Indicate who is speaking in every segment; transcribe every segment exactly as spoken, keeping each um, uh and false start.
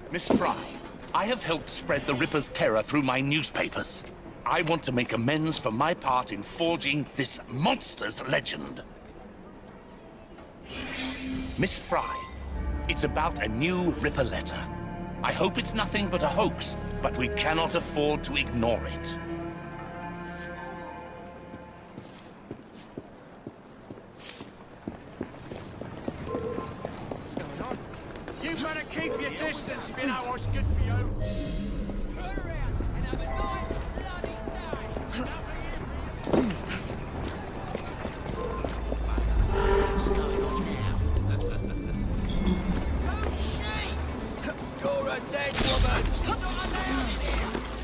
Speaker 1: Miss Fry, I have helped spread the Ripper's terror through my newspapers. I want to make amends for my part in forging this monster's legend. Miss Fry, it's about a new Ripper letter. I hope it's nothing but a hoax, but we cannot afford to ignore it.
Speaker 2: What's going on? You better keep your distance if you know what's good for you. Turn around and have a nice bloody day. What's going on now? Who's she? You're a dead woman. Not allowed in here.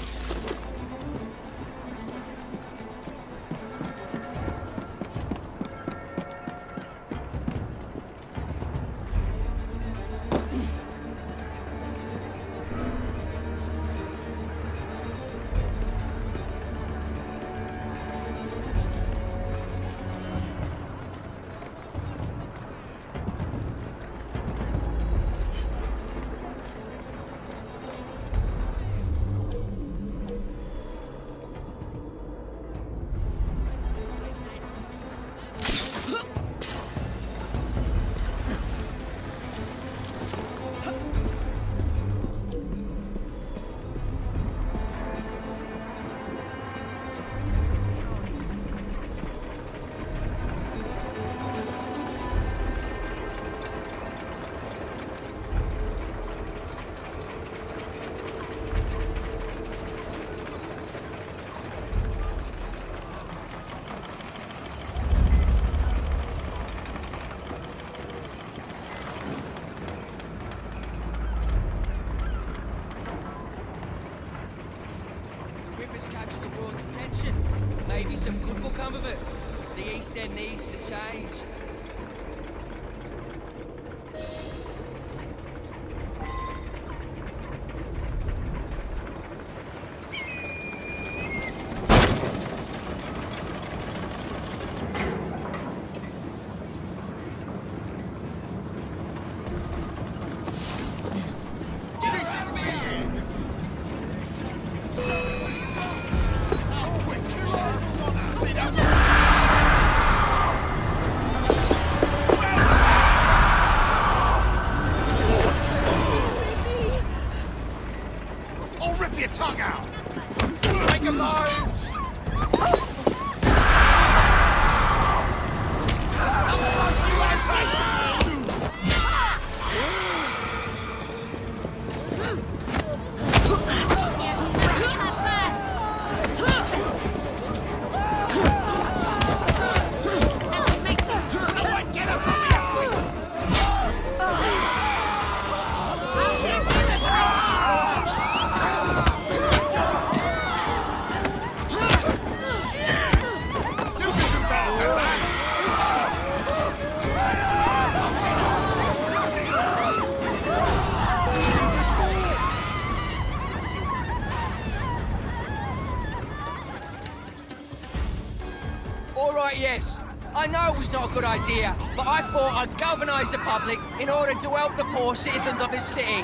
Speaker 2: Captured the world's attention. Maybe some good will come of it. The East End needs to change.
Speaker 1: Your tongue out! Make a load!
Speaker 2: Alright, yes. I know it was not a good idea, but I thought I'd galvanise the public in order to help the poor citizens of this city.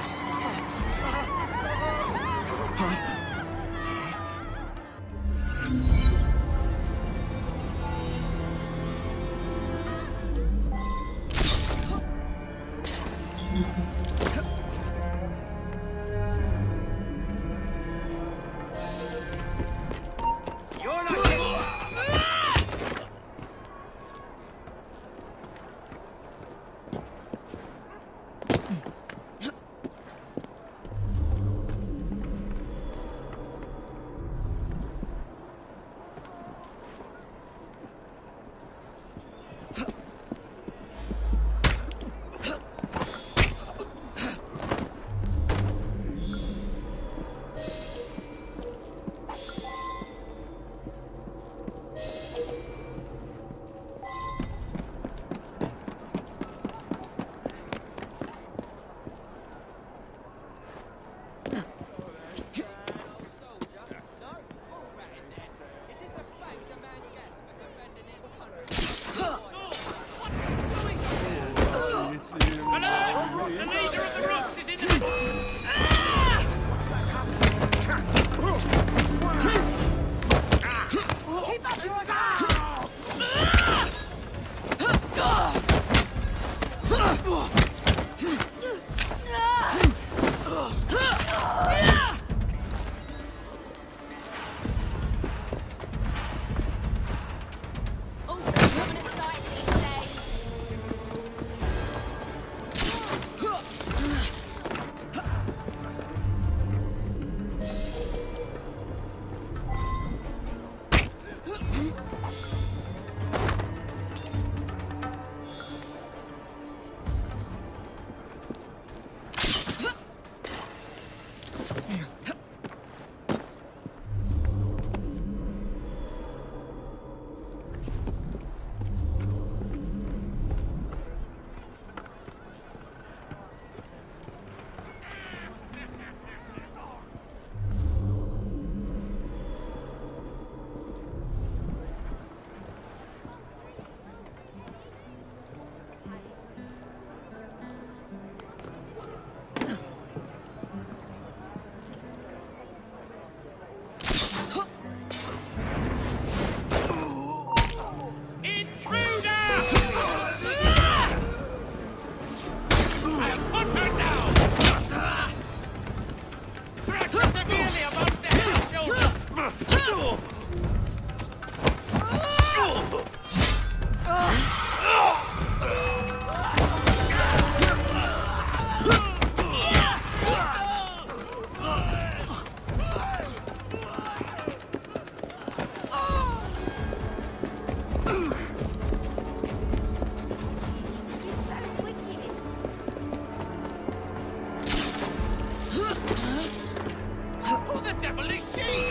Speaker 2: Who the devil is she?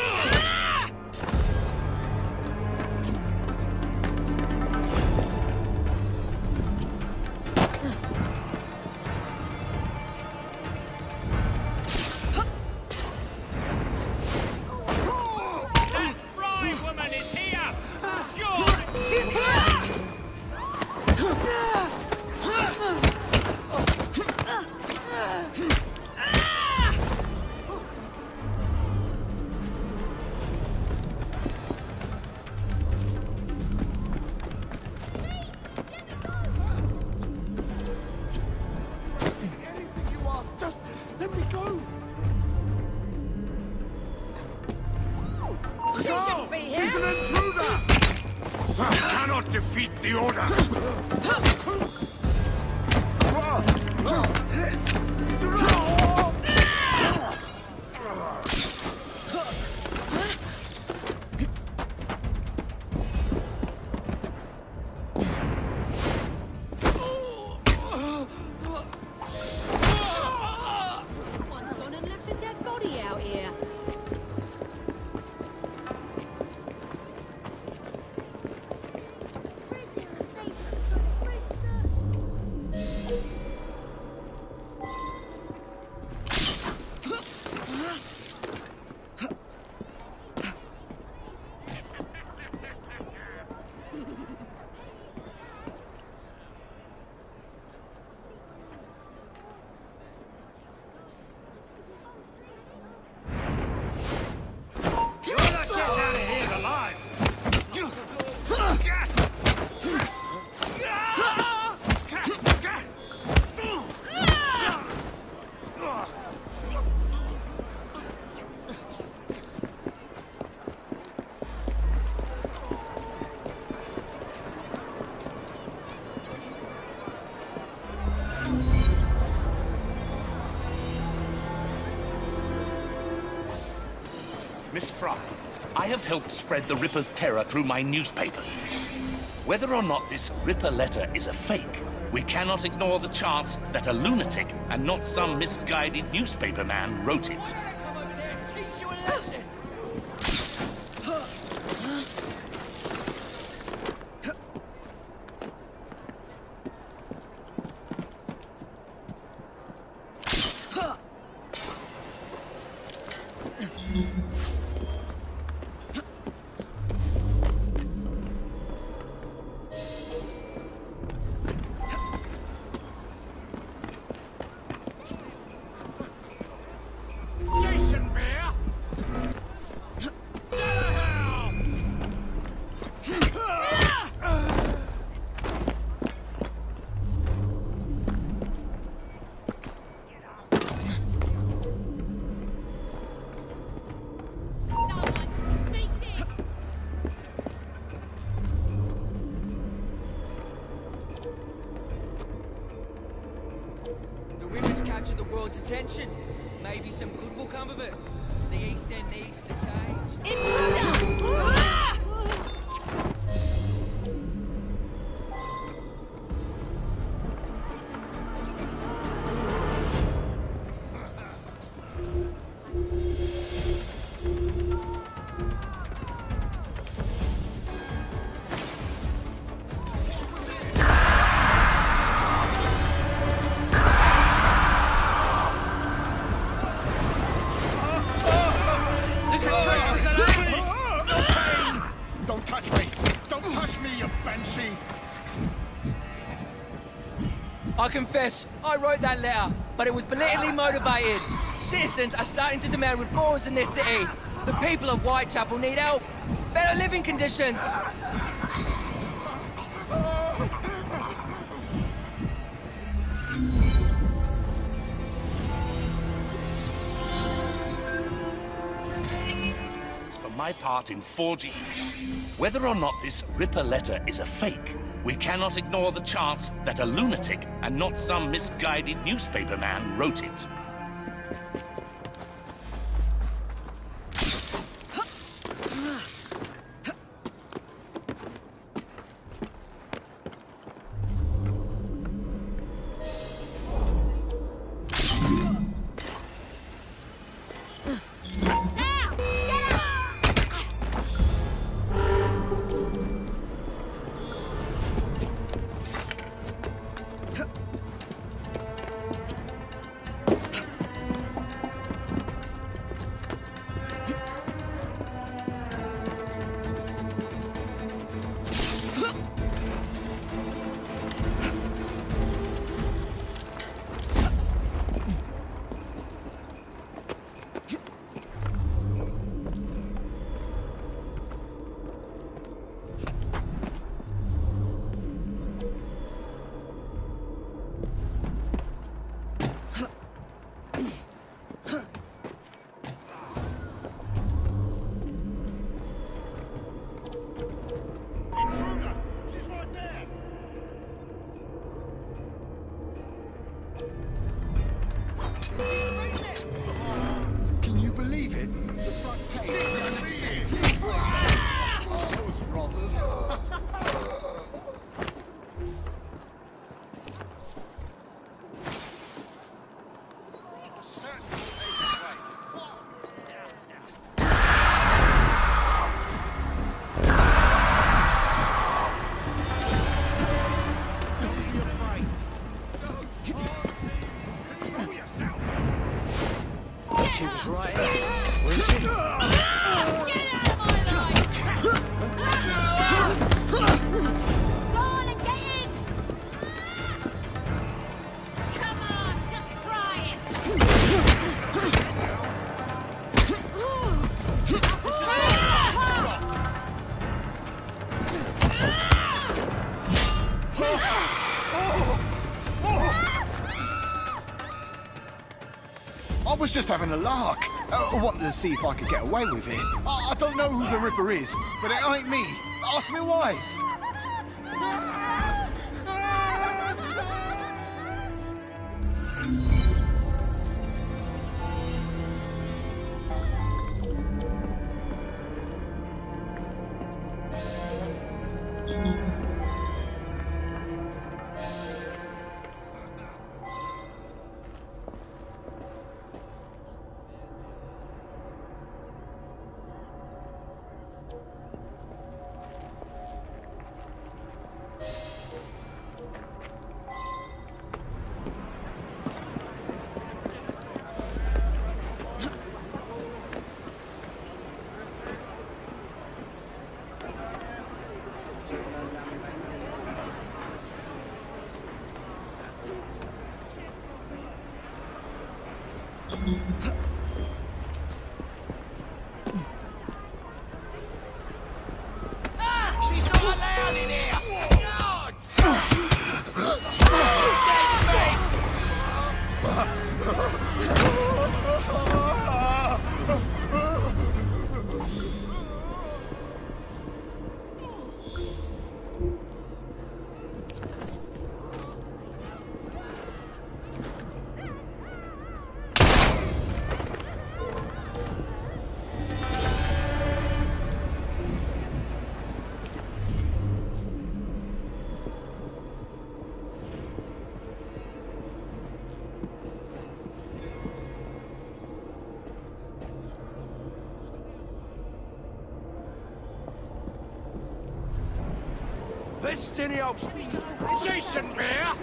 Speaker 3: That fry woman is here! You're...
Speaker 4: Just let me go!
Speaker 5: She shouldn't be here.
Speaker 4: She's an intruder!
Speaker 6: I cannot defeat the Order!
Speaker 5: Someone's gone and left a dead body out here.
Speaker 3: You're not getting out of here alive!
Speaker 1: Miss Fry, I have helped spread the Ripper's terror through my newspaper. Whether or not this Ripper letter is a fake, we cannot ignore the chance that a lunatic and not some misguided newspaper man wrote it.
Speaker 2: Come over there and teach you a lesson.
Speaker 3: Jason Bear!
Speaker 2: The Ripper's captured the world's attention. Maybe some good will come of it. The East End needs to change.
Speaker 5: Intruder! Ah!
Speaker 4: Don't touch me! Don't touch me, you banshee!
Speaker 2: I confess, I wrote that letter, but it was politically motivated. Citizens are starting to demand reforms in their city. The people of Whitechapel need help. Better living conditions.
Speaker 1: For my part in forging... Whether or not this Ripper letter is a fake, we cannot ignore the chance that a lunatic and not some misguided newspaper man wrote it.
Speaker 2: She was right. Was she?
Speaker 5: Get out of my life! Go on and get in! Come on, just try it!
Speaker 4: I was just having a lark. Uh, I wanted to see if I could get away with it. I, I don't know who the Ripper is, but it ain't me. Ask me why.
Speaker 2: She's not allowed in here! God!
Speaker 6: Destiny out. Jason Bear!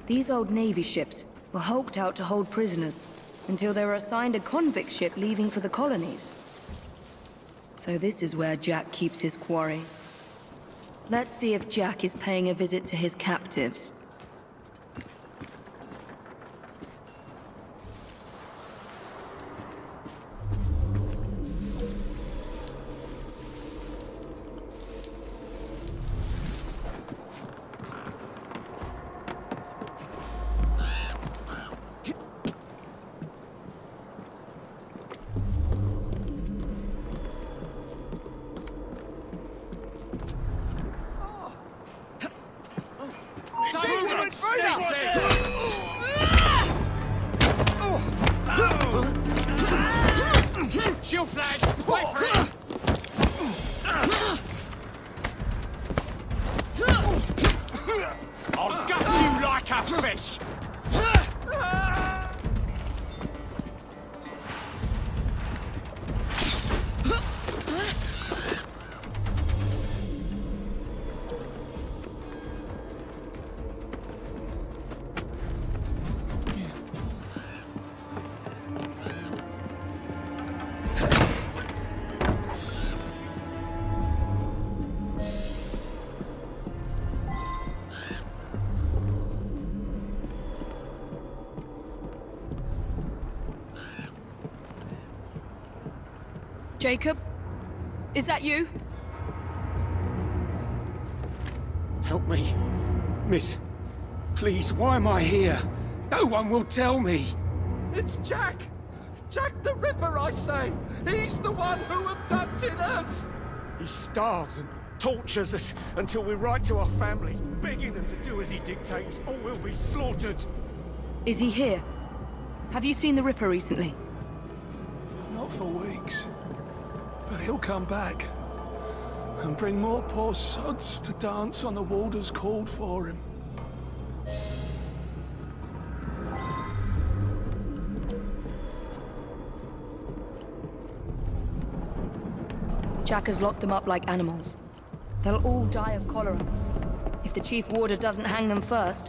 Speaker 7: These old Navy ships were hulked out to hold prisoners until they were assigned a convict ship leaving for the colonies. So this is where Jack keeps his quarry. Let's see if Jack is paying a visit to his captives.
Speaker 3: Shield flag! Wait for it! I'll gut you like a fish!
Speaker 7: Jacob? Is that you?
Speaker 6: Help me. Miss, please, why am I here? No one will tell me.
Speaker 8: It's Jack! Jack the Ripper, I say! He's the one who abducted us!
Speaker 6: He starves and tortures us until we write to our families, begging them to do as he dictates, or we'll be slaughtered.
Speaker 7: Is he here? Have you seen the Ripper recently?
Speaker 9: Not for weeks. But he'll come back. And bring more poor sods to dance on the Warders called for him.
Speaker 7: Jack has locked them up like animals. They'll all die of cholera. If the Chief Warder doesn't hang them first.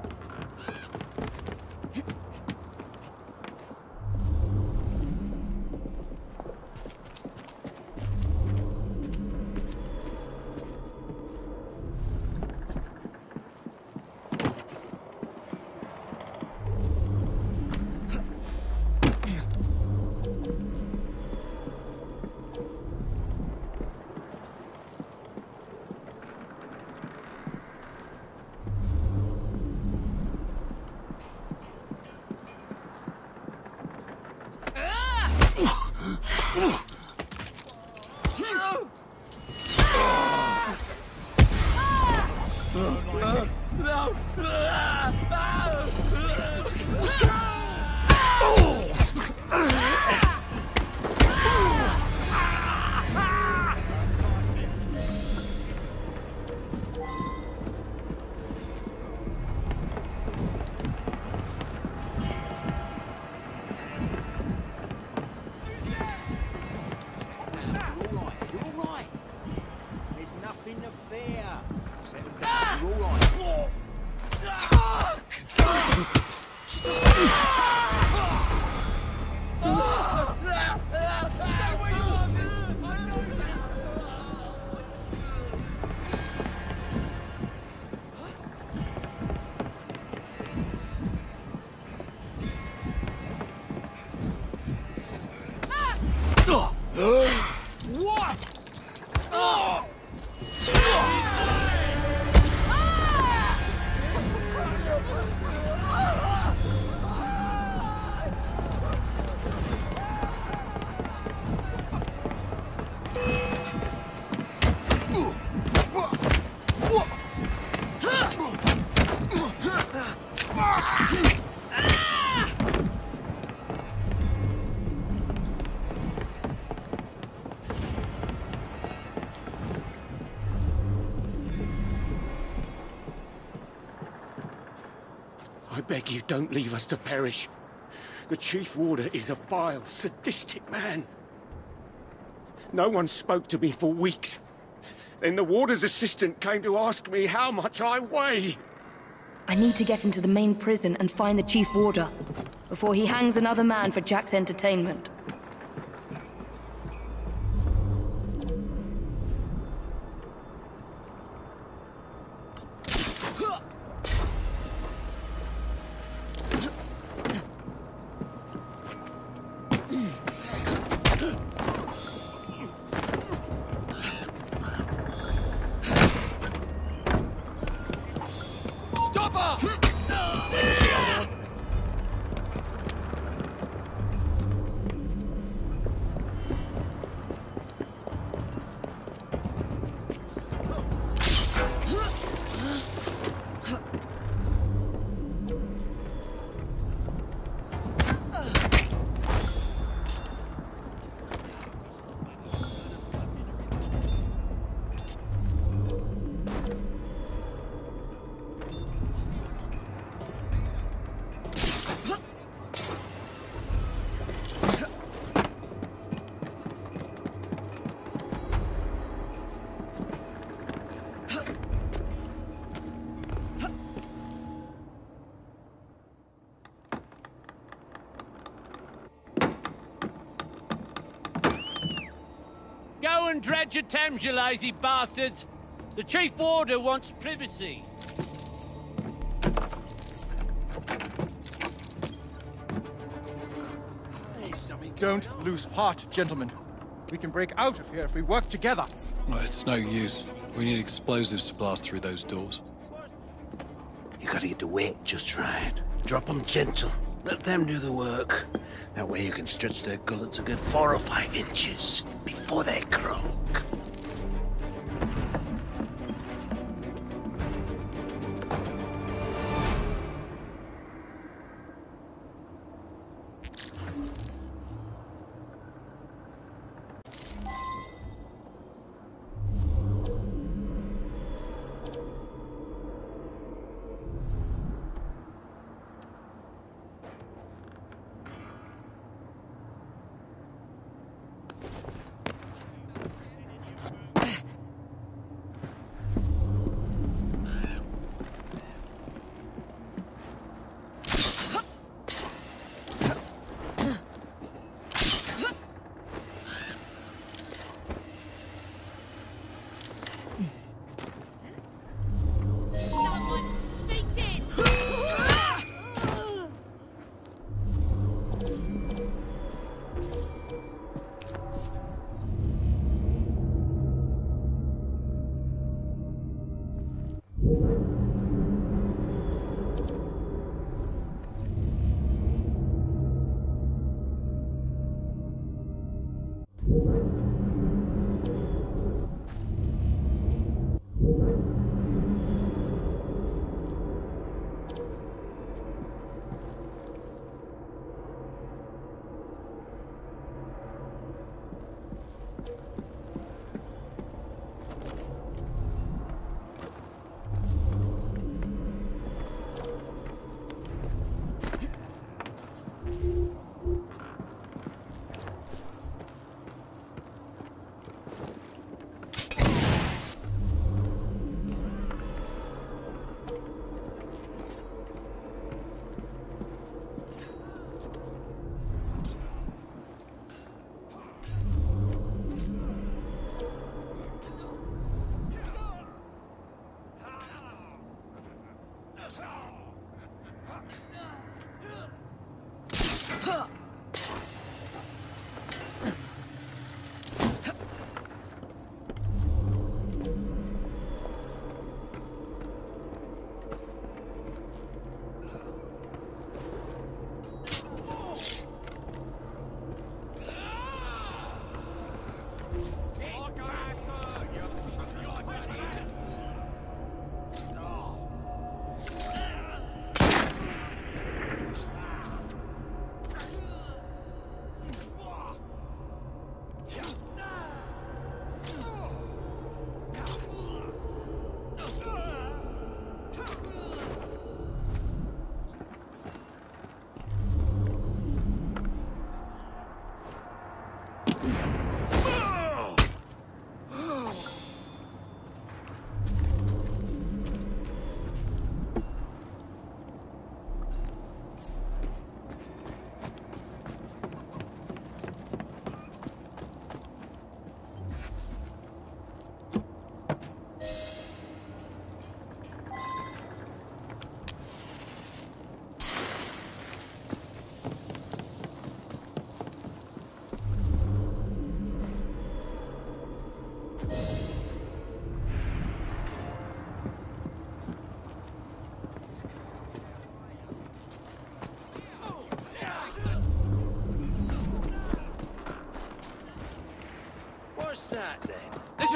Speaker 6: I beg you, don't leave us to perish. The Chief Warder is a vile, sadistic man. No one spoke to me for weeks. Then the Warder's assistant came to ask me how much I weigh.
Speaker 7: I need to get into the main prison and find the Chief Warder before he hangs another man for Jack's entertainment.
Speaker 10: Go and dredge your Thames, you lazy bastards! The Chief Warder wants privacy.
Speaker 11: Don't lose heart, gentlemen. We can break out of here if we work together.
Speaker 12: Well, it's no use. We need explosives to blast through those doors.
Speaker 13: You gotta get the weight just right. Drop them gentle. Let them do the work. That way you can stretch their gullets a good four or five inches before they croak.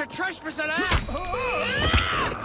Speaker 3: a trespasser there!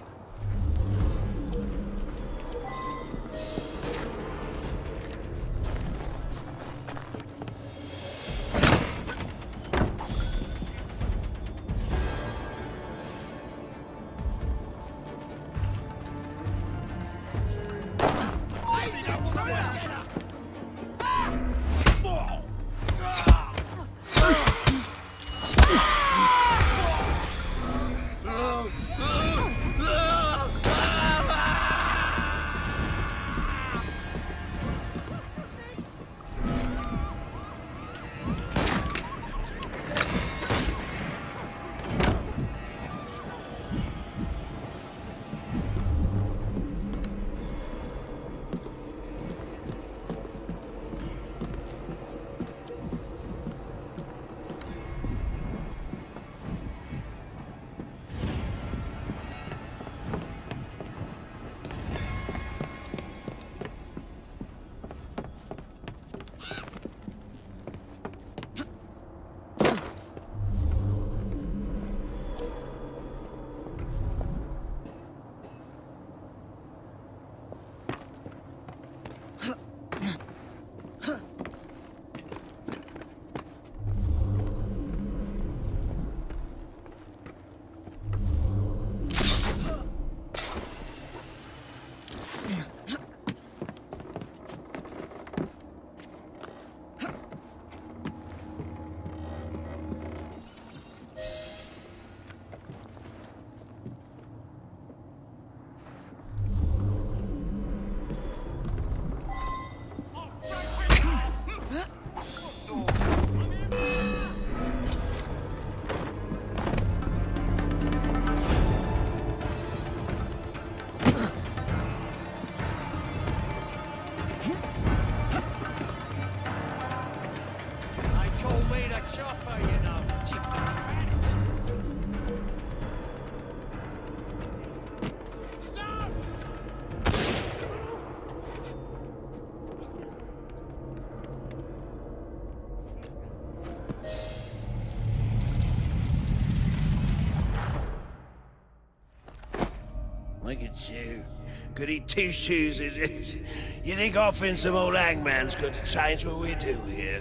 Speaker 13: Look at you. Goody two-shoes, is it? You think offering some old hangman's going to change what we do here?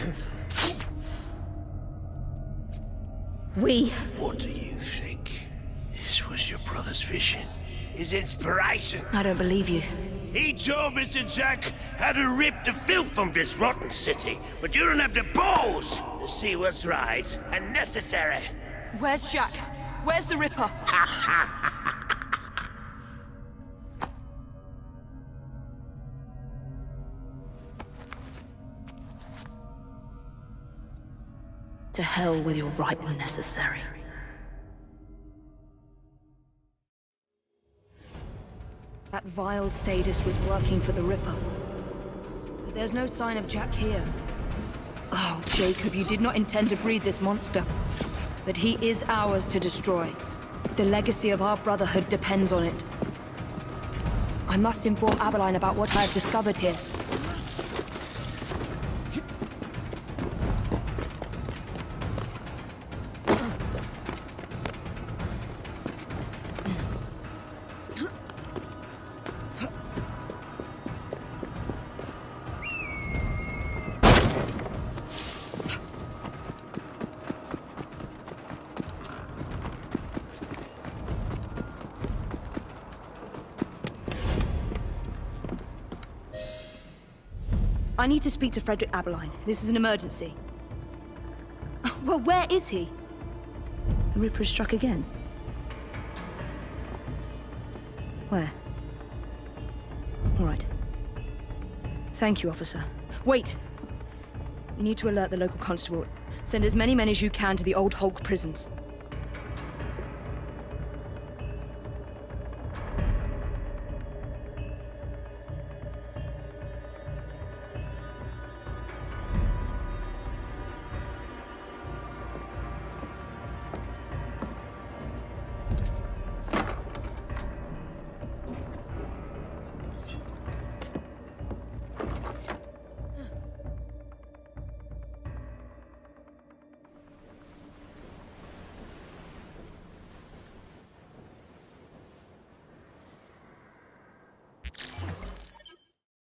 Speaker 7: We...
Speaker 13: What do you think? This was your brother's vision? His inspiration?
Speaker 7: I don't believe you.
Speaker 13: He told Mister Jack how to rip the filth from this rotten city, but you don't have the balls to see what's right and necessary.
Speaker 7: Where's Jack? Where's the Ripper? To hell with your right and necessary. That vile sadist was working for the Ripper. But there's no sign of Jack here. Oh, Jacob, you did not intend to breed this monster. But he is ours to destroy. The legacy of our brotherhood depends on it. I must inform Abberline about what I have discovered here. I need to speak to Frederick Abberline. This is an emergency. Well, where is he? The Ripper has struck again. Where? All right. Thank you, officer. Wait! You need to alert the local constable. Send as many men as you can to the old Hulk prisons.